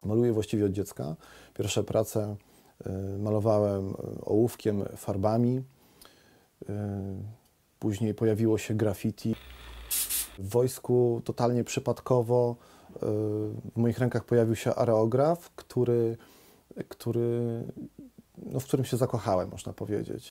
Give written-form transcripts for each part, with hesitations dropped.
Maluję właściwie od dziecka. Pierwsze prace malowałem ołówkiem, farbami. Później pojawiło się graffiti. W wojsku totalnie przypadkowo w moich rękach pojawił się areograf, w którym się zakochałem, można powiedzieć.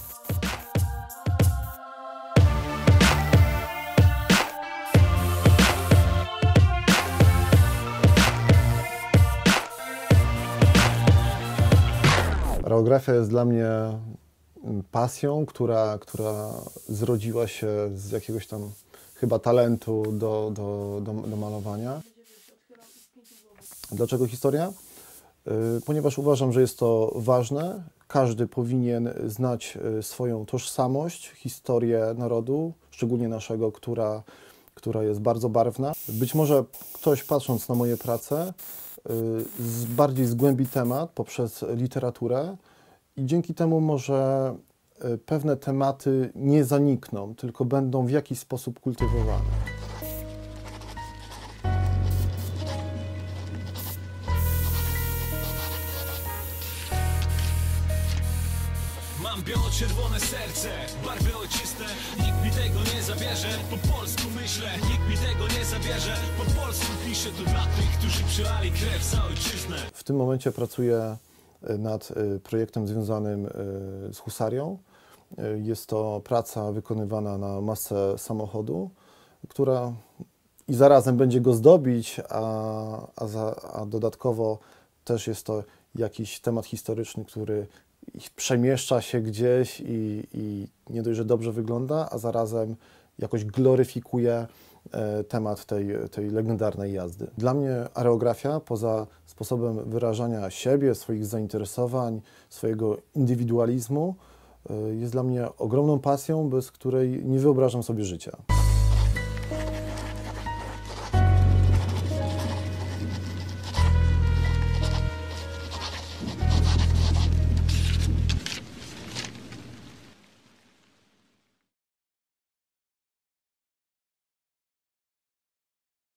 Areografia jest dla mnie pasją, która zrodziła się z jakiegoś tam chyba talentu do malowania. Dlaczego historia? Ponieważ uważam, że jest to ważne. Każdy powinien znać swoją tożsamość, historię narodu, szczególnie naszego, która jest bardzo barwna. Być może ktoś, patrząc na moje prace, bardziej zgłębi temat poprzez literaturę i dzięki temu może pewne tematy nie zanikną, tylko będą w jakiś sposób kultywowane. Mam biało-czerwone serce, barwy ojczyste, nikt mi tego nie zabierze. Po polsku myślę, nikt mi tego nie zabierze. Po polsku piszę to dla tych, którzy przelali krew za ojczyznę. W tym momencie pracuję nad projektem związanym z husarią. Jest to praca wykonywana na masce samochodu, która i zarazem będzie go zdobić, a dodatkowo też jest to jakiś temat historyczny, który przemieszcza się gdzieś i nie dość, że dobrze wygląda, a zarazem jakoś gloryfikuje temat tej legendarnej jazdy. Dla mnie areografia, poza sposobem wyrażania siebie, swoich zainteresowań, swojego indywidualizmu, jest dla mnie ogromną pasją, bez której nie wyobrażam sobie życia.